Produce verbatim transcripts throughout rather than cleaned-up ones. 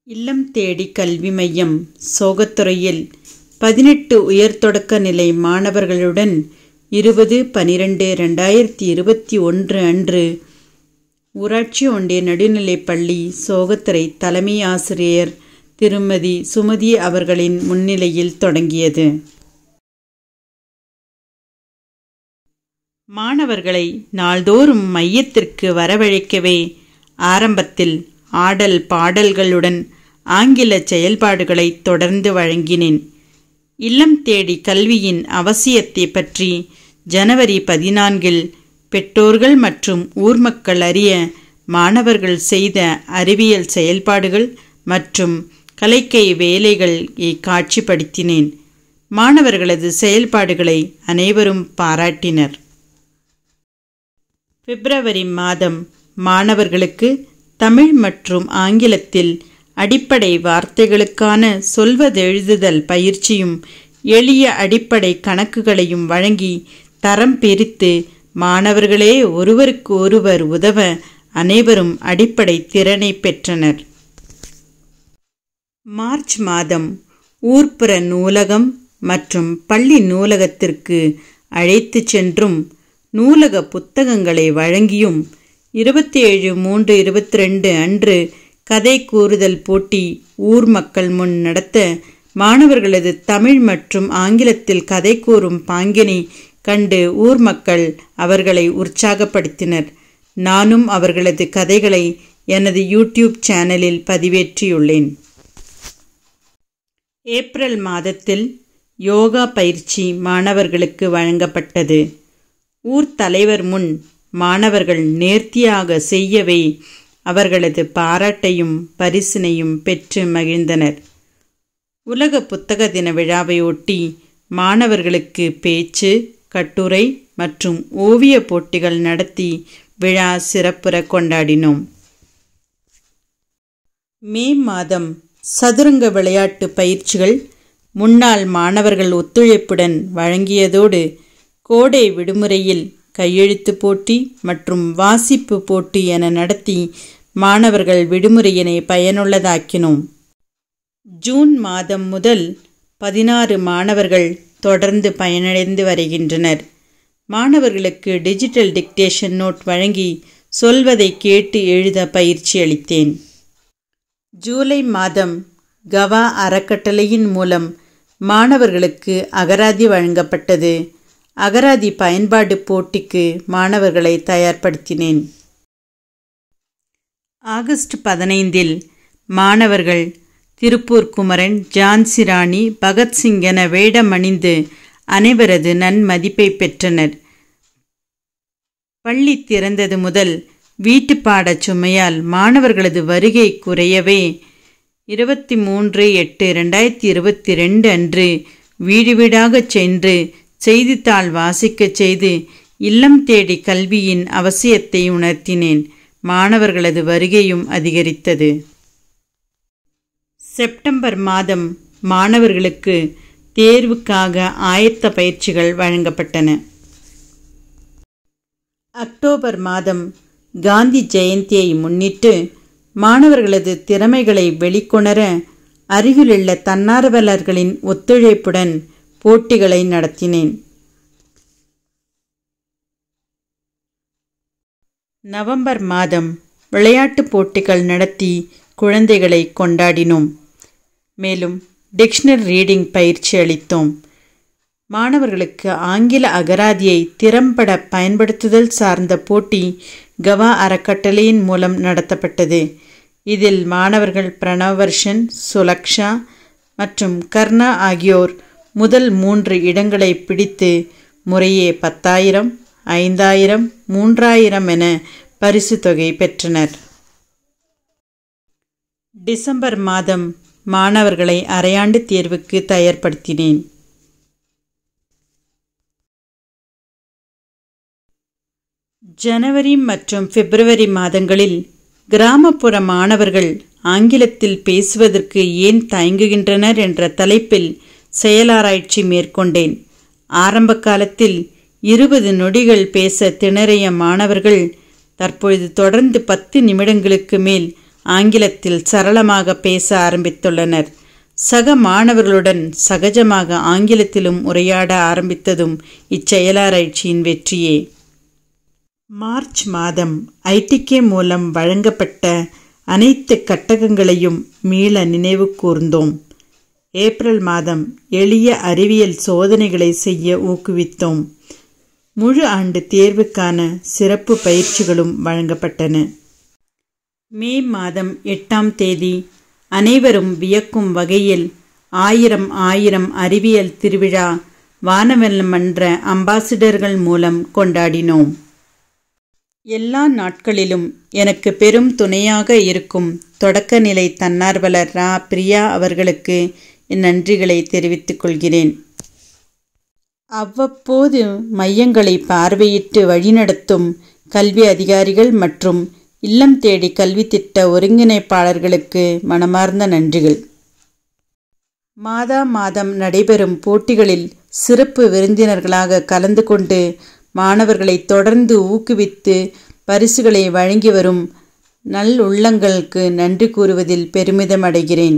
இல்லம் தேடி கல்வி மையம் சோகத்துறையில் பதினெட்டு உயர்தொடக்க நிலை மாணவர்களுடன் இருபது பனிரெண்டு ரெண்டாயிரத்தி இருபத்தி ஒன்று அன்று ஊராட்சி ஒன்றிய நடுநிலைப்பள்ளி சோகத்துறை தலைமை ஆசிரியர் திருமதி சுமதி அவர்களின் முன்னிலையில் தொடங்கியது. மாணவர்களை நாள்தோறும் மையத்திற்கு வரவழைக்கவே ஆரம்பத்தில் ஆடல் பாடல்களுடன் ஆங்கில செயல்பாடுகளை தொடர்ந்து வழங்கினேன். இல்லம் தேடி கல்வியின் அவசியத்தை பற்றி ஜனவரி பதினான்கில் பெற்றோர்கள் மற்றும் ஊர் மக்கள் அறிய மாணவர்கள் செய்த அறிவியல் செயல்பாடுகள் மற்றும் கலைக்கை வேலைகளை காட்சிப்படுத்தினேன். மாணவர்களது செயல்பாடுகளை அனைவரும் பாராட்டினர். பிப்ரவரி மாதம் மாணவர்களுக்கு தமிழ் மற்றும் ஆங்கிலத்தில் அடிப்படை வார்த்தைகளுக்கான சொல்வதெழுதுதல் பயிற்சியும் எளிய அடிப்படை கணக்குகளையும் வழங்கி தரம் பிரித்து மாணவர்களே ஒருவருக்கு ஒருவர் உதவ அனைவரும் அடிப்படை திறனை பெற்றனர். மார்ச் மாதம் ஊர்ப்புற நூலகம் மற்றும் பள்ளி நூலகத்திற்கு அழைத்து சென்றும் நூலக புத்தகங்களை வழங்கியும் இருபத்தி ஏழு மூன்று இருபத்தி ரெண்டு அன்று கதை கூறுதல் போட்டி ஊர் மக்கள் முன் நடத்த மாணவர்களது தமிழ் மற்றும் ஆங்கிலத்தில் கதை கூறும் பாங்கினை கண்டு ஊர் மக்கள் அவர்களை உற்சாகப்படுத்தினர். நானும் அவர்களது கதைகளை எனது யூடியூப் சேனலில் பதிவேற்றியுள்ளேன். ஏப்ரல் மாதத்தில் யோகா பயிற்சி மாணவர்களுக்கு வழங்கப்பட்டது. ஊர் தலைவர் முன் மாணவர்கள் நேர்த்தியாக செய்யவே அவர்களது பாராட்டையும் பரிசினையும் பெற்று மகிழ்ந்தனர். உலக புத்தக தின விழாவை ஒட்டி மாணவர்களுக்கு பேச்சு, கட்டுரை மற்றும் ஓவிய போட்டிகள் நடத்தி விழா சிறப்புற கொண்டாடினோம். மே மாதம் சதுரங்க விளையாட்டு பயிற்சிகள் முன்னாள் மாணவர்கள் ஒத்துழைப்புடன் வழங்கியதோடு கோடை விடுமுறையில் கையெழுத்து போட்டி மற்றும் வாசிப்பு போட்டி என நடத்தி மாணவர்கள் விடுமுறையினை பயனுள்ளதாக்கினோம். ஜூன் மாதம் முதல் பதினாறு மாணவர்கள் தொடர்ந்து பயனடைந்து வருகின்றனர். மாணவர்களுக்கு டிஜிட்டல் டிக்டேஷன் நோட் வழங்கி சொல்வதை கேட்டு எழுத பயிற்சி அளித்தேன். ஜூலை மாதம் கவா அறக்கட்டளையின் மூலம் மாணவர்களுக்கு அகராதி வழங்கப்பட்டது. அகராதி பயன்பாடு போட்டிக்கு மாணவர்களை தயார்படுத்தினேன். ஆகஸ்ட் பதினைந்தில் மாணவர்கள் திருப்பூர் குமரன், ஜான்சி ராணி, பகத்சிங் என வேடமணிந்து அனைவரது நன்மதிப்பை பெற்றனர். பள்ளி திறந்தது முதல் வீட்டு பாடச் சுமையால் மாணவர்களது வருகை குறையவே இருபத்தி மூன்று எட்டு ரெண்டாயிரத்தி இருபத்தி ரெண்டு அன்று வீடு வீடாக சென்று செய்தித்தாள் வாசிக்கச் செய்து இல்லம் தேடி கல்வியின் அவசியத்தை உணர்த்தினேன். மாணவர்களது வருகையும் அதிகரித்தது. செப்டம்பர் மாதம் மாணவர்களுக்கு தேர்வுக்காக ஆயத்த பயிற்சிகள் வழங்கப்பட்டன. அக்டோபர் மாதம் காந்தி ஜெயந்தியை முன்னிட்டு மாணவர்களது திறமைகளை வெளிக்கொணர அருகிலுள்ள தன்னார்வலர்களின் ஒத்துழைப்புடன் போட்டிகளை நடத்தினேன். நவம்பர் மாதம் விளையாட்டுப் போட்டிகள் நடத்தி குழந்தைகளை கொண்டாடினோம். மேலும் டிக்ஷனரி ரீடிங் பயிற்சி அளித்தோம். மாணவர்களுக்கு ஆங்கில அகராதியை திறம்பட பயன்படுத்துதல் சார்ந்த போட்டி கவா அறக்கட்டளையின் மூலம் நடத்தப்பட்டது. இதில் மாணவர்கள் பிரணவர்ஷன், சுலக்ஷா மற்றும் கர்ணா ஆகியோர் முதல் மூன்று இடங்களை பிடித்து முறையே பத்தாயிரம், ஐந்தாயிரம், மூன்றாயிரம் என பரிசு தொகை பெற்றனர். டிசம்பர் மாதம் மாணவர்களை அரையாண்டு தேர்வுக்கு தயார்படுத்தினேன். ஜனவரி மற்றும் பிப்ரவரி மாதங்களில் கிராமப்புற மாணவர்கள் ஆங்கிலத்தில் பேசுவதற்கு ஏன் தயங்குகின்றனர் என்ற தலைப்பில் செயலாராய்ச்சி மேற்கொண்டேன். ஆரம்ப காலத்தில் இருபது நொடிகள் பேச திணறிய மாணவர்கள் தற்பொழுது தொடர்ந்து பத்து நிமிடங்களுக்கு மேல் ஆங்கிலத்தில் சரளமாக பேச ஆரம்பித்துள்ளனர். சக மாணவர்களுடன் சகஜமாக ஆங்கிலத்திலும் உரையாட ஆரம்பித்ததும் இச்செயலாராய்ச்சியின் வெற்றியே. மார்ச் மாதம் ஐ டி கே மூலம் வழங்கப்பட்ட அனைத்து கட்டகங்களையும் மீள நினைவு கூர்ந்தோம். ஏப்ரல் மாதம் எளிய அறிவியல் சோதனைகளை செய்ய ஊக்குவித்தோம். முழு ஆண்டு தேர்வுக்கான சிறப்பு பயிற்சிகளும் வழங்கப்பட்டன. மே மாதம் எட்டாம் தேதி அனைவரும் வியக்கும் வகையில் ஆயிரம் ஆயிரம் அறிவியல் திருவிழா வானவெல்ல மன்ற அம்பாசிடர்கள் மூலம் கொண்டாடினோம். எல்லா நாட்களிலும் எனக்கு பெரும் துணையாக இருக்கும் தொடக்கநிலை தன்னார்வலர் ரா பிரியா அவர்களுக்கு என் நன்றிகளை தெரிவித்துக் கொள்கிறேன். அவ்வப்போது மையங்களை பார்வையிட்டு வழிநடத்தும் கல்வி அதிகாரிகள் மற்றும் இல்லம் தேடி கல்வி திட்ட ஒருங்கிணைப்பாளர்களுக்கு மனமார்ந்த நன்றிகள். மாதா மாதம் நடைபெறும் போட்டிகளில் சிறப்பு விருந்தினர்களாக கலந்து கொண்டு மாணவர்களை தொடர்ந்து ஊக்குவித்து பரிசுகளை வழங்கி வரும் நல் உள்ளங்களுக்கு நன்றி கூறுவதில் பெருமிதம் அடைகிறேன்.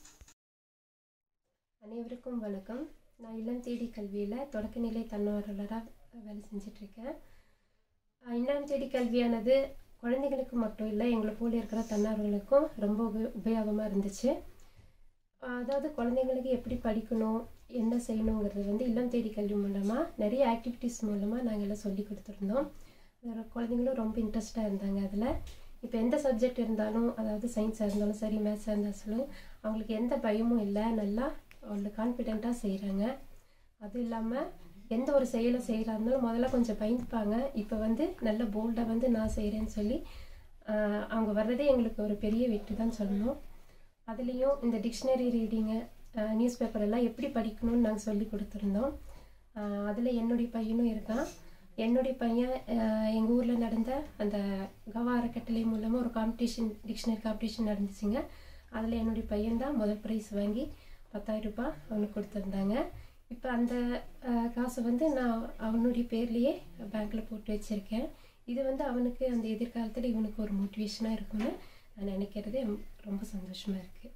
அனைவருக்கும் வணக்கம். நான் இல்லம் தேடி கல்வியில் தொடக்கநிலை தன்னார்வலராக வேலை செஞ்சிட்ருக்கேன். இல்லம் தேடி கல்வியானது குழந்தைகளுக்கு மட்டும் இல்லை, எங்களை போல இருக்கிற தன்னார்வலுக்கும் ரொம்ப உப உபயோகமாக இருந்துச்சு. அதாவது குழந்தைங்களுக்கு எப்படி படிக்கணும், என்ன செய்யணுங்கிறது வந்து இல்லம் தேடி கல்வி மூலமாக நிறைய ஆக்டிவிட்டீஸ் மூலமாக நாங்கள் எல்லாம் சொல்லி கொடுத்துருந்தோம். குழந்தைங்களும் ரொம்ப இன்ட்ரெஸ்டாக இருந்தாங்க. அதில் இப்போ எந்த சப்ஜெக்ட் இருந்தாலும், அதாவது சயின்ஸாக இருந்தாலும் சரி, மேத்ஸாக இருந்தாலும் சரி, அவங்களுக்கு எந்த பயமும் இல்லை, நல்லா அவங்களுக்கு கான்ஃபிடெண்ட்டாக செய்கிறாங்க. அதுவும் இல்லாமல் எந்த ஒரு செயலை செய்கிறா இருந்தாலும் முதல்ல கொஞ்சம் பயந்துப்பாங்க. இப்போ வந்து நல்ல போல்டாக வந்து நான் செய்கிறேன்னு சொல்லி அவங்க வர்றதே எங்களுக்கு ஒரு பெரிய வெற்றி தான் சொல்லணும். அதுலேயும் இந்த டிக்ஷனரி ரீடிங்கு, நியூஸ் பேப்பர் எல்லாம் எப்படி படிக்கணும்னு நாங்கள் சொல்லி கொடுத்துருந்தோம். அதில் என்னுடைய பையனும் இருக்கான். என்னுடைய பையன் எங்கள் ஊரில் நடந்த அந்த கவா அறக்கட்டளை மூலமாக ஒரு காம்படிஷன், டிக்ஷனரி காம்படிஷன் நடந்துச்சுங்க. அதில் என்னுடைய பையன் தான் முதல் ப்ரைஸ் வாங்கி பத்தாயிரம் ரூபாய் அவனுக்கு கொடுத்துருந்தாங்க. இப்போ அந்த காசை வந்து நான் அவனுடைய பேர்லேயே பேங்க்கில் போட்டு வச்சுருக்கேன். இது வந்து அவனுக்கு அந்த எதிர்காலத்தில் இவனுக்கு ஒரு மோட்டிவேஷனாக இருக்கும்னு நான் நினைக்கிறதே ரொம்ப சந்தோஷமாக இருக்குது.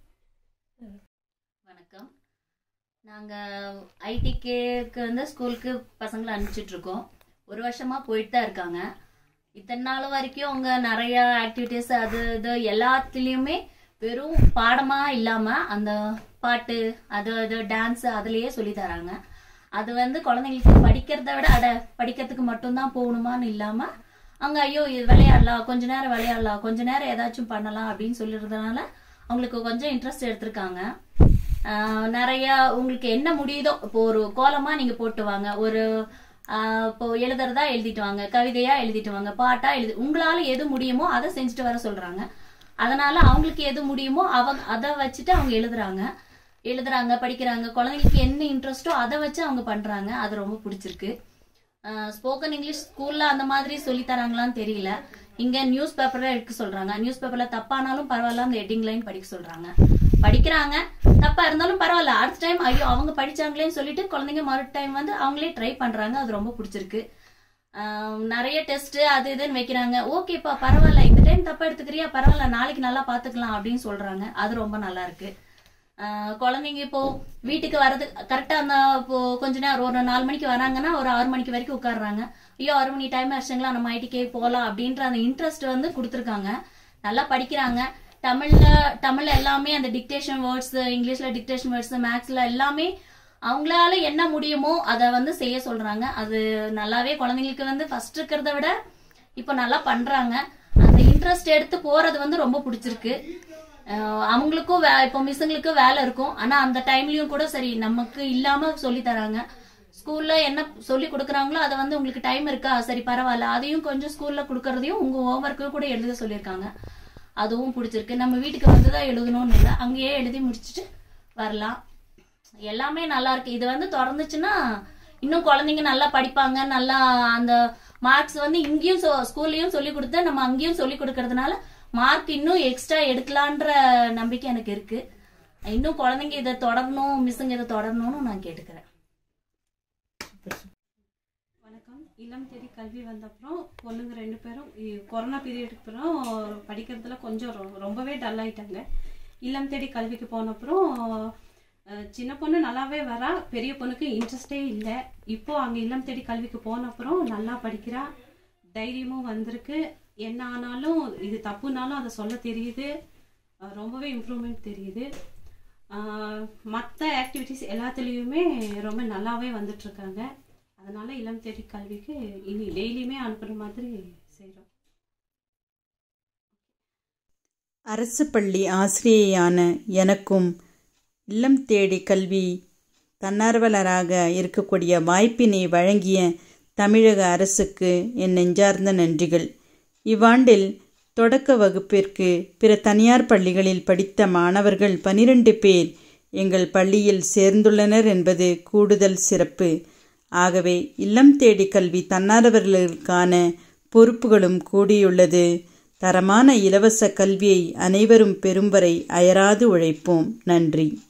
வணக்கம். நாங்கள் ஐ டி கேக்கு வந்து ஸ்கூலுக்கு பசங்களை அனுப்பிச்சிட்ருக்கோம். ஒரு வருஷமாக போயிட்டு தான் இருக்காங்க. இத்தனை நாள் வரைக்கும் அவங்க நிறையா ஆக்டிவிட்டீஸ் அது இது எல்லாத்துலேயுமே வெறும் பாடமாக இல்லாமல் அந்த பாட்டு அது அது டான்ஸு அதுலேயே சொல்லி தராங்க. அது வந்து குழந்தைங்களுக்கு படிக்கிறத விட அட படிக்கிறதுக்கு மட்டும்தான் போகணுமான்னு இல்லாமல் அங்கே ஐயோ இது விளையாடலாம், கொஞ்ச நேரம் விளையாடலாம், கொஞ்ச நேரம் ஏதாச்சும் பண்ணலாம் அப்படின்னு சொல்லிடுறதுனால அவங்களுக்கு கொஞ்சம் இன்ட்ரெஸ்ட் எடுத்திருக்காங்க. நிறையா உங்களுக்கு என்ன முடியுதோ, இப்போ ஒரு கோலமாக நீங்கள் போட்டு வாங்க, ஒரு இப்போ எழுதுறதா எழுதிட்டு வாங்க, கவிதையா எழுதிட்டு வாங்க, பாட்டா எழுதி, உங்களால எது முடியுமோ அதை செஞ்சுட்டு வர சொல்றாங்க. அதனால அவங்களுக்கு எது முடியுமோ அவங்க அதை வச்சுட்டு அவங்க எழுதுறாங்க எழுதுறாங்க படிக்கிறாங்க. குழந்தைங்களுக்கு என்ன இன்ட்ரெஸ்டோ அதை வச்சு அவங்க பண்றாங்க. அது ரொம்ப பிடிச்சிருக்கு. ஸ்போக்கன் இங்கிலீஷ் ஸ்கூல்ல அந்த மாதிரி சொல்லி தராங்களான்னு தெரியல. இங்க நியூஸ் பேப்பர்ல எடுக்க சொல்றாங்க. நியூஸ் பேப்பர்ல தப்பானாலும் பரவாயில்ல, அந்த ஹெட்டிங் லைன் படிக்க சொல்றாங்க. படிக்கிறாங்க, தப்பா இருந்தாலும் பரவாயில்ல, அடுத்த டைம் ஐயோ அவங்க படிச்சாங்களேன்னு சொல்லிட்டு குழந்தைங்க மறு டைம் வந்து அவங்களே ட்ரை பண்றாங்க. அது ரொம்ப பிடிச்சிருக்கு. நிறைய டெஸ்ட் அது இதுன்னு வைக்கிறாங்க. ஓகேப்பா பரவாயில்ல, இந்த டைம் தப்பா எடுத்துக்கிறியா, பரவாயில்ல, நாளைக்கு நல்லா பாத்துக்கலாம் அப்படின்னு சொல்றாங்க. அது ரொம்ப நல்லா இருக்கு. குழந்தைங்க இப்போ வீட்டுக்கு வர்றது கரெக்டா அந்த இப்போ கொஞ்ச நேரம் ஒரு நாலு மணிக்கு வராங்கன்னா ஒரு ஆறு மணிக்கு வரைக்கும் உட்காடுறாங்க. ஐயோ ஆறு மணி டைம் ஆச்சுங்களா, நம்ம ஐடிகே போகலாம் அப்படின்ற அந்த இன்ட்ரெஸ்ட் வந்து கொடுத்துருக்காங்க. நல்லா படிக்கிறாங்க. தமிழ்ல தமிழ்ல எல்லாமே அந்த டிக்டேஷன் வேர்ட்ஸ், இங்கிலீஷ்ல டிக்டேஷன் வேர்ட்ஸ், மேக்ஸ்ல எல்லாமே அவங்களால என்ன முடியுமோ அதை வந்து செய்ய சொல்றாங்க. அது நல்லாவே குழந்தைங்களுக்கு வந்து ஃபர்ஸ்ட் இருக்கிறத விட இப்போ நல்லா பண்றாங்க. அந்த இன்ட்ரெஸ்ட் எடுத்து போறது வந்து ரொம்ப பிடிச்சிருக்கு. அவங்களுக்கும் இப்போ மிஸ்ஸுங்களுக்கு வேலை இருக்கும், ஆனா அந்த டைம்லயும் கூட சரி நமக்கு இல்லாம சொல்லி தராங்க. ஸ்கூல்ல என்ன சொல்லி கொடுக்குறாங்களோ அதை வந்து உங்களுக்கு டைம் இருக்கா, சரி பரவாயில்ல, அதையும் கொஞ்சம் ஸ்கூல்ல கொடுக்கறதையும் உங்க ஹோம்ஒர்க்கு கூட எழுத சொல்லியிருக்காங்க. அதுவும் பிடிச்சிருக்கு. நம்ம வீட்டுக்கு வந்துதான் எழுதணும்னு இல்லை, அங்கேயே எழுதி முடிச்சுட்டு வரலாம். எல்லாமே நல்லா இருக்கு. இது வந்து தொடர்ந்துச்சுன்னா இன்னும் குழந்தைங்க நல்லா படிப்பாங்க. நல்லா அந்த மார்க்ஸ் வந்து இங்கேயும் ஸ்கூல்லயும் சொல்லி கொடுத்து நம்ம அங்கேயும் சொல்லி கொடுக்கறதுனால மார்க் இன்னும் எக்ஸ்ட்ரா எடுக்கலான்ற நம்பிக்கை எனக்கு இருக்கு. இன்னும் குழந்தைங்க இதை தொடரணும், மிஸ்ஸுங்க இதை தொடரணும்னு நான் கேட்டுக்கிறேன். வணக்கம். இல்லம் தேடி கல்வி வந்த அப்புறம் பொண்ணுங்க ரெண்டு பேரும் கொரோனா பீரியடுக்கு அப்புறம் படிக்கிறதுல கொஞ்சம் ரொம்பவே டல் ஆயிட்டாங்க. இல்லம் தேடி கல்விக்கு போன அப்புறம் சின்ன பொண்ணு நல்லாவே வரா, பெரிய பொண்ணுக்கு இன்ட்ரெஸ்டே இல்லை. இப்போ அங்கே இல்லம் தேடி கல்விக்கு போன அப்புறம் நல்லா படிக்கிறா, தைரியமும் வந்திருக்கு. என்ன ஆனாலும் இது தப்புனாலும் அதை சொல்ல தெரியுது, ரொம்பவே இம்ப்ரூவ்மெண்ட் தெரியுது. மற்ற ஆக்டிவிட்டிஸ் எல்லாத்துலேயுமே ரொம்ப நல்லாவே வந்துட்டுருக்காங்க. அதனால் இல்லம் தேடி கல்விக்கு இனி டெய்லியுமே அனுப்புகிற மாதிரி செய்கிறோம். அரசு பள்ளி ஆசிரியையான எனக்கும் இல்லம் தேடி கல்வி தன்னார்வலராக இருக்கக்கூடிய வாய்ப்பினை வழங்கிய தமிழக அரசுக்கு என் நெஞ்சார்ந்த நன்றிகள். இவ்வாண்டில் தொடக்க வகுப்பிற்கு பிற தனியார் பள்ளிகளில் படித்த மாணவர்கள் பனிரெண்டு பேர் எங்கள் பள்ளியில் சேர்ந்துள்ளனர் என்பது கூடுதல் சிறப்பு. ஆகவே இல்லம் தேடி கல்வி தன்னார்வலர்களுக்கான பொறுப்புகளும் கூடியுள்ளது. தரமான இலவச கல்வியை அனைவரும் பெறும் வரை அயராது உழைப்போம். நன்றி.